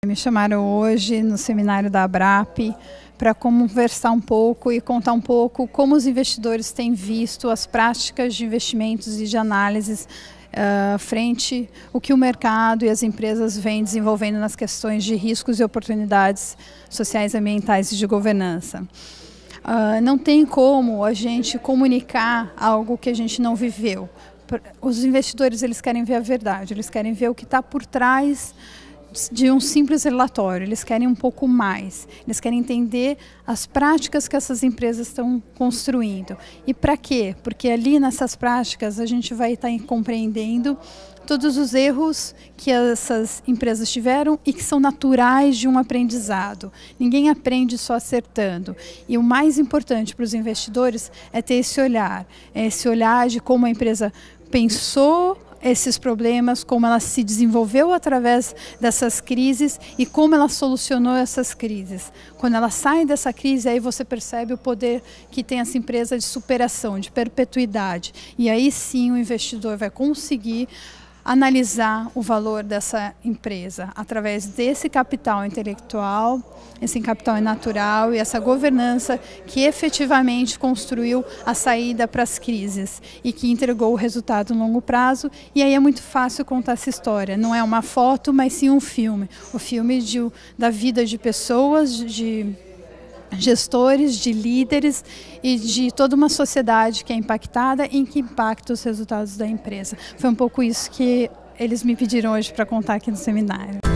Me chamaram hoje no seminário da Abrap para conversar um pouco e contar um pouco como os investidores têm visto as práticas de investimentos e de análises frente ao que o mercado e as empresas vêm desenvolvendo nas questões de riscos e oportunidades sociais, ambientais e de governança. Não tem como a gente comunicar algo que a gente não viveu. Os investidores, eles querem ver a verdade, eles querem ver o que está por trás de um simples relatório, eles querem um pouco mais, eles querem entender as práticas que essas empresas estão construindo. E para quê? Porque ali nessas práticas a gente vai estar compreendendo todos os erros que essas empresas tiveram e que são naturais de um aprendizado. Ninguém aprende só acertando. E o mais importante para os investidores é ter esse olhar de como a empresa pensou esses problemas, como ela se desenvolveu através dessas crises e como ela solucionou essas crises. Quando ela sai dessa crise, aí você percebe o poder que tem essa empresa de superação, de perpetuidade. E aí sim o investidor vai conseguir analisar o valor dessa empresa através desse capital intelectual, esse capital natural e essa governança que efetivamente construiu a saída para as crises e que entregou o resultado no longo prazo. E aí é muito fácil contar essa história. Não é uma foto, mas sim um filme. O filme da vida de pessoas, de gestores, de líderes e de toda uma sociedade que é impactada e que impacta os resultados da empresa. Foi um pouco isso que eles me pediram hoje para contar aqui no seminário.